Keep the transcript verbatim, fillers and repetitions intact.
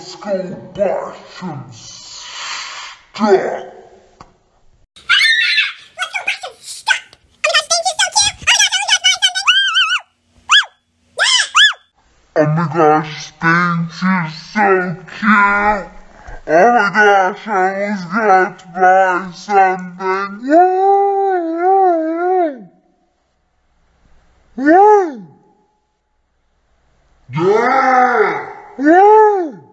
let's go buy some stuff. Oh my gosh, Sphinx, you're so cute! Oh my gosh, I was going to buy something. Woo! Woo! Yeah! Woo!